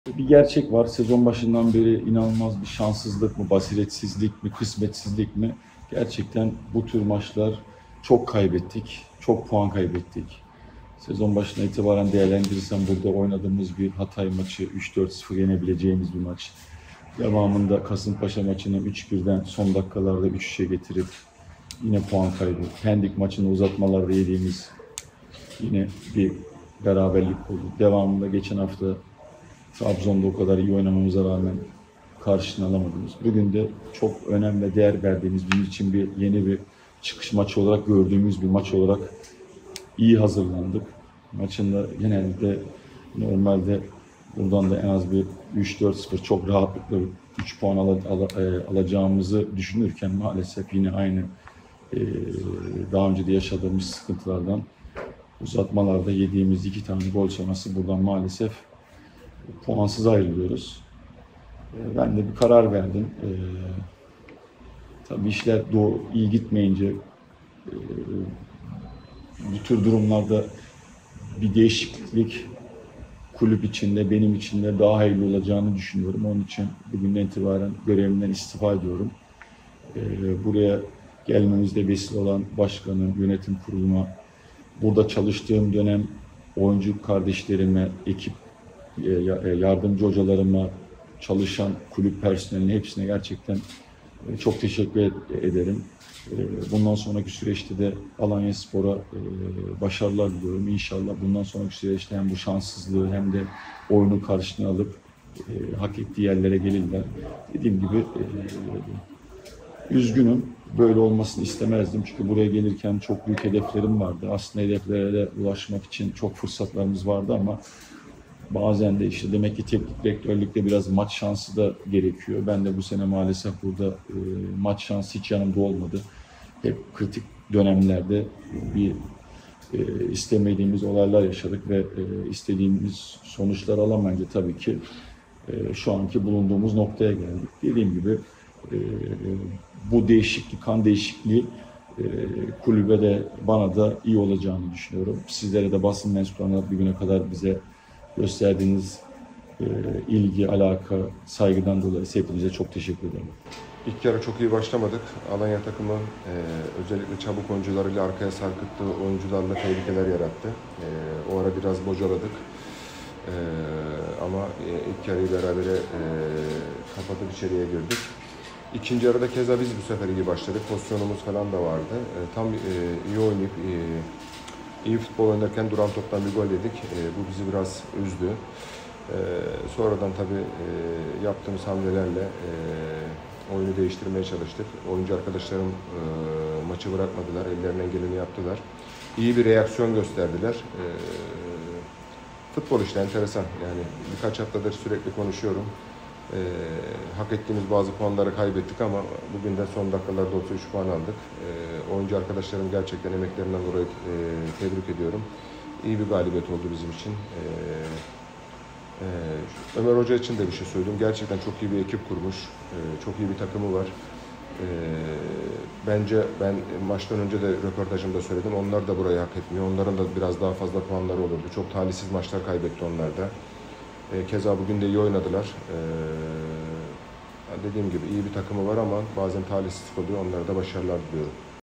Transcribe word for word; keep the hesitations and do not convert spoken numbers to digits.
Bir gerçek var. Sezon başından beri inanılmaz bir şanssızlık mı, basiretsizlik mi, kısmetsizlik mi? Gerçekten bu tür maçlar çok kaybettik. Çok puan kaybettik. Sezon başına itibaren değerlendirirsem burada oynadığımız bir Hatay maçı üç dört sıfır yenebileceğimiz bir maç. Devamında Kasımpaşa maçını üç birden son dakikalarda üç üçe getirip yine puan kaybı. Pendik maçını uzatmalarda yediğimiz yine bir beraberlik oldu. Devamında geçen hafta Trabzon'da o kadar iyi oynamamıza rağmen karşını alamadığımız. Bugün de çok önem ve değer verdiğimiz, bizim için bir yeni bir çıkış maçı olarak gördüğümüz bir maç olarak iyi hazırlandık. Maçında genelde normalde buradan da en az bir üç dört sıfır çok rahatlıkla üç puan al, al, alacağımızı düşünürken maalesef yine aynı e, daha önce de yaşadığımız sıkıntılardan uzatmalarda yediğimiz iki tane gol sonrası buradan maalesef puansız ayrılıyoruz. Ben de bir karar verdim. Ee, tabii işler doğru, iyi gitmeyince e, bu tür durumlarda bir değişiklik kulüp içinde, benim için de daha hayırlı olacağını düşünüyorum. Onun için bugünden itibaren görevimden istifa ediyorum. Ee, buraya gelmemizde vesile olan başkanım, yönetim kuruluma, burada çalıştığım dönem oyuncu kardeşlerime, ekip yardımcı hocalarıma, çalışan kulüp personeline hepsine gerçekten çok teşekkür ederim. Bundan sonraki süreçte de Alanyaspor'a başarılar diliyorum. İnşallah bundan sonraki süreçte hem bu şanssızlığı hem de oyunu karşına alıp hak ettiği yerlere gelirler. Dediğim gibi üzgünüm. Böyle olmasını istemezdim. Çünkü buraya gelirken çok büyük hedeflerim vardı. Aslında hedeflere de ulaşmak için çok fırsatlarımız vardı ama bazen de işte demek ki teknik direktörlükte biraz maç şansı da gerekiyor. Ben de bu sene maalesef burada e, maç şansı hiç yanımda olmadı. Hep kritik dönemlerde bir e, istemediğimiz olaylar yaşadık ve e, istediğimiz sonuçlar alamayınca tabii ki e, şu anki bulunduğumuz noktaya geldik. Dediğim gibi e, bu değişiklik, kan değişikliği e, kulübe de bana da iyi olacağını düşünüyorum. Sizlere de basın mensuplarına bir güne kadar bize gösterdiğiniz e, ilgi, alaka, saygıdan dolayı hepinize çok teşekkür ederim. İlk yarı çok iyi başlamadık. Alanya takımı e, özellikle çabuk oyuncularıyla arkaya sarkıttığı oyuncularla tehlikeler yarattı. E, o ara biraz bocaladık. E, ama e, ilk yarıyı berabere e, kapatıp içeriye girdik. İkinci yarıda keza biz bu sefer iyi başladık. Pozisyonumuz falan da vardı. E, tam e, iyi oynayıp e, iyi futbol oynarken duran toptan bir gol yedik. E, bu bizi biraz üzdü. E, sonradan tabii e, yaptığımız hamlelerle e, oyunu değiştirmeye çalıştık. Oyuncu arkadaşlarım e, maçı bırakmadılar, ellerinden geleni yaptılar. İyi bir reaksiyon gösterdiler. E, futbol işte enteresan. Yani birkaç haftadır sürekli konuşuyorum. E, hak ettiğimiz bazı puanları kaybettik ama bugün de son dakikalarda otuz üç puan aldık. E, oyuncu arkadaşlarım gerçekten emeklerinden dolayı e, tebrik ediyorum. İyi bir galibiyet oldu bizim için. E, e, Ömer Hoca için de bir şey söyleyeyim. Gerçekten çok iyi bir ekip kurmuş. E, çok iyi bir takımı var. E, bence ben maçtan önce de röportajımda söyledim. Onlar da burayı hak etmiyor. Onların da biraz daha fazla puanları olurdu. Çok talihsiz maçlar kaybetti onlar da. E, keza bugün de iyi oynadılar. E, dediğim gibi iyi bir takımı var ama bazen talihsizlik oluyor. Onlara da başarılar diliyorum.